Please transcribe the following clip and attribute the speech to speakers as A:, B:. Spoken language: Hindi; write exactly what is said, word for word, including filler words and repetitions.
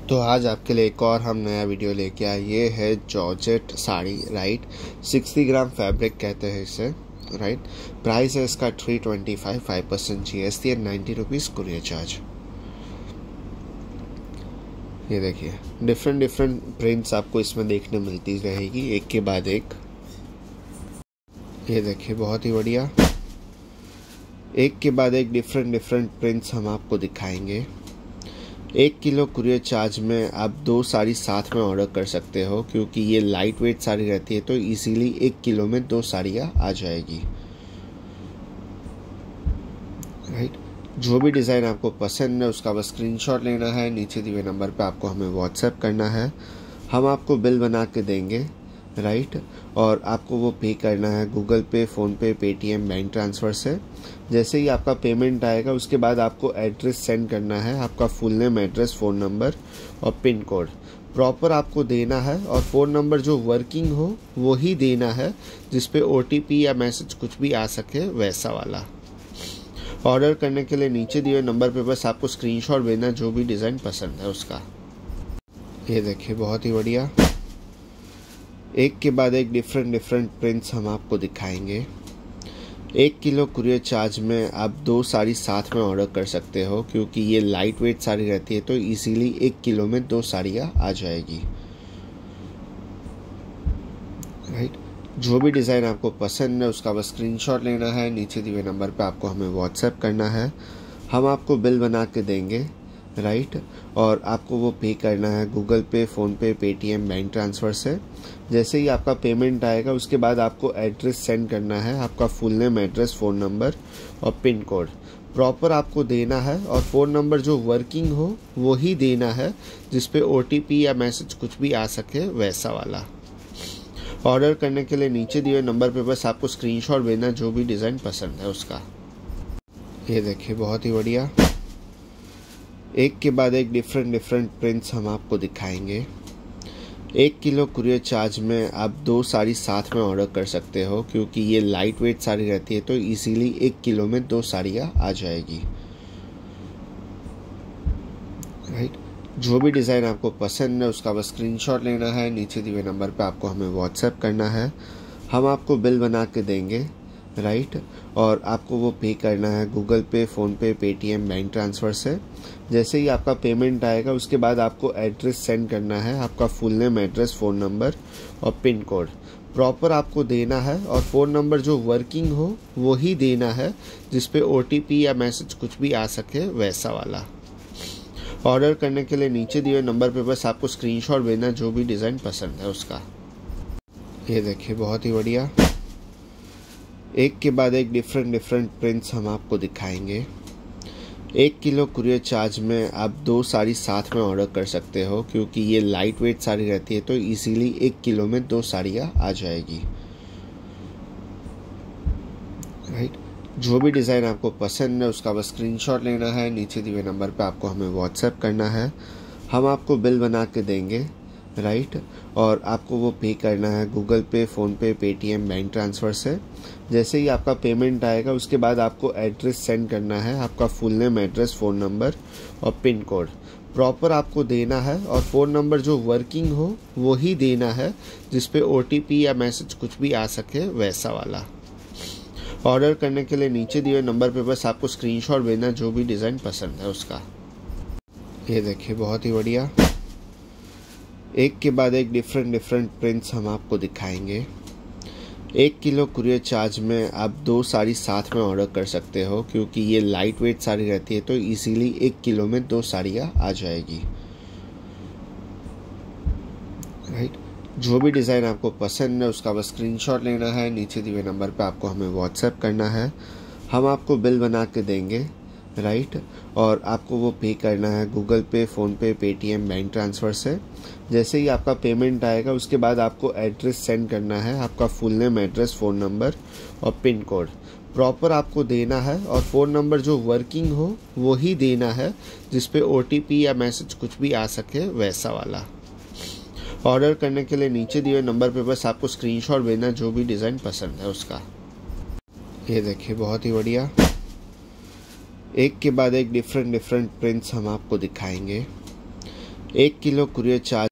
A: तो आज आपके लिए एक और हम नया वीडियो लेके आए। ये है जॉर्जेट साड़ी, राइट। साठ ग्राम फैब्रिक कहते हैं इसे, राइट। प्राइस है इसका three twenty five, five percent G S T and ninety rupees courier charge. ये देखिए, डिफरेंट डिफरेंट प्रिंट्स आपको इसमें देखने मिलती रहेगी एक के बाद एक। ये देखिए, बहुत ही बढ़िया, एक के बाद एक डिफरेंट डिफरेंट प्रिंट्स हम आपको दिखाएंगे। एक किलो कुरियर चार्ज में आप दो साड़ी साथ में ऑर्डर कर सकते हो, क्योंकि ये लाइट वेट साड़ी रहती है तो इजीली एक किलो में दो साड़ियाँ आ जाएगी, राइट। जो भी डिज़ाइन आपको पसंद है उसका बस स्क्रीनशॉट लेना है, नीचे दिए हुए नंबर पे आपको हमें व्हाट्सएप करना है। हम आपको बिल बना के देंगे, राइट, और आपको वो पे करना है गूगल पे, फ़ोन पे, पेटीएम, बैंक ट्रांसफ़र से। जैसे ही आपका पेमेंट आएगा उसके बाद आपको एड्रेस सेंड करना है, आपका full name, address, phone number और पिन कोड प्रॉपर आपको देना है, और फ़ोन नंबर जो वर्किंग हो वो ही देना है, जिस पे ओ टी पी या मैसेज कुछ भी आ सके वैसा वाला। ऑर्डर करने के लिए नीचे दिए नंबर पे बस आपको स्क्रीनशॉट भेजना जो भी डिज़ाइन पसंद है उसका। ये देखिए, बहुत ही बढ़िया, एक के बाद एक डिफरेंट डिफरेंट प्रिंट्स हम आपको दिखाएंगे। एक किलो कुरियर चार्ज में आप दो साड़ी साथ में ऑर्डर कर सकते हो, क्योंकि ये लाइट वेट साड़ी रहती है तो इजीली एक किलो में दो साड़ियाँ आ जाएगी, राइट। जो भी डिज़ाइन आपको पसंद है उसका बस स्क्रीनशॉट लेना है, नीचे दिए हुए नंबर पे आपको हमें व्हाट्सएप करना है। हम आपको बिल बना के देंगे, राइट, और आपको वो पे करना है गूगल पे, फ़ोन पे, पेटीएम, बैंक ट्रांसफ़र से। जैसे ही आपका पेमेंट आएगा उसके बाद आपको एड्रेस सेंड करना है, आपका full name, address, phone number और पिन कोड प्रॉपर आपको देना है, और फ़ोन नंबर जो वर्किंग हो वो ही देना है, जिस पे ओ टी पी या मैसेज कुछ भी आ सके वैसा वाला। ऑर्डर करने के लिए नीचे दिए नंबर पे बस आपको स्क्रीनशॉट भेजना जो भी डिज़ाइन पसंद है उसका। ये देखिए, बहुत ही बढ़िया, एक के बाद एक डिफरेंट डिफरेंट प्रिंट्स हम आपको दिखाएंगे। एक किलो कुरियर चार्ज में आप दो साड़ी साथ में ऑर्डर कर सकते हो, क्योंकि ये लाइट वेट साड़ी रहती है तो इजीली एक किलो में दो साड़ियाँ आ जाएगी, राइट। जो भी डिज़ाइन आपको पसंद है उसका बस स्क्रीनशॉट लेना है, नीचे दिए हुए नंबर पे आपको हमें व्हाट्सएप करना है। हम आपको बिल बना के देंगे, राइट, और आपको वो पे करना है गूगल पे, फ़ोन पे, पेटीएम, बैंक ट्रांसफ़र से। जैसे ही आपका पेमेंट आएगा उसके बाद आपको एड्रेस सेंड करना है, आपका full name, address, phone number और पिन कोड प्रॉपर आपको देना है, और फ़ोन नंबर जो वर्किंग हो वो ही देना है, जिस पे ओ टी पी या मैसेज कुछ भी आ सके वैसा वाला। ऑर्डर करने के लिए नीचे दिए नंबर पे बस आपको स्क्रीनशॉट भेजना जो भी डिज़ाइन पसंद है उसका। ये देखिए, बहुत ही बढ़िया, एक के बाद एक डिफरेंट डिफरेंट प्रिंट्स हम आपको दिखाएंगे। एक किलो कुरियर चार्ज में आप दो साड़ी साथ में ऑर्डर कर सकते हो, क्योंकि ये लाइट वेट साड़ी रहती है तो इजीली एक किलो में दो साड़ियाँ आ जाएगी, राइट। जो भी डिज़ाइन आपको पसंद है उसका बस स्क्रीनशॉट लेना है, नीचे दिए हुए नंबर पे आपको हमें व्हाट्सएप करना है। हम आपको बिल बना के देंगे, राइट, और आपको वो पे करना है गूगल पे, फ़ोन पे, पेटीएम, बैंक ट्रांसफ़र से। जैसे ही आपका पेमेंट आएगा उसके बाद आपको एड्रेस सेंड करना है, आपका full name, address, phone number और पिन कोड प्रॉपर आपको देना है, और फ़ोन नंबर जो वर्किंग हो वो ही देना है, जिस पे ओ टी पी या मैसेज कुछ भी आ सके वैसा वाला। ऑर्डर करने के लिए नीचे दिए नंबर पे बस आपको स्क्रीनशॉट भेजना जो भी डिज़ाइन पसंद है उसका। ये देखिए, बहुत ही बढ़िया, एक के बाद एक डिफरेंट डिफरेंट प्रिंट्स हम आपको दिखाएंगे। एक किलो कुरियर चार्ज में आप दो साड़ी साथ में ऑर्डर कर सकते हो, क्योंकि ये लाइट वेट साड़ी रहती है तो इजीली एक किलो में दो साड़ियाँ आ जाएगी, राइट। जो भी डिज़ाइन आपको पसंद है उसका बस स्क्रीनशॉट लेना है, नीचे दिए हुए नंबर पे आपको हमें व्हाट्सएप करना है। हम आपको बिल बना के देंगे, राइट, और आपको वो पे करना है गूगल पे, फ़ोन पे, पेटीएम, बैंक ट्रांसफ़र से। जैसे ही आपका पेमेंट आएगा उसके बाद आपको एड्रेस सेंड करना है, आपका full name, address, phone number और पिन कोड प्रॉपर आपको देना है, और फ़ोन नंबर जो वर्किंग हो वो ही देना है, जिस पे ओ टी पी या मैसेज कुछ भी आ सके वैसा वाला। ऑर्डर करने के लिए नीचे दिए नंबर पे बस आपको स्क्रीनशॉट भेजना जो भी डिज़ाइन पसंद है उसका। ये देखिए, बहुत ही बढ़िया, एक के बाद एक डिफरेंट डिफरेंट प्रिंट्स हम आपको दिखाएंगे। एक किलो कुरियर चार्ज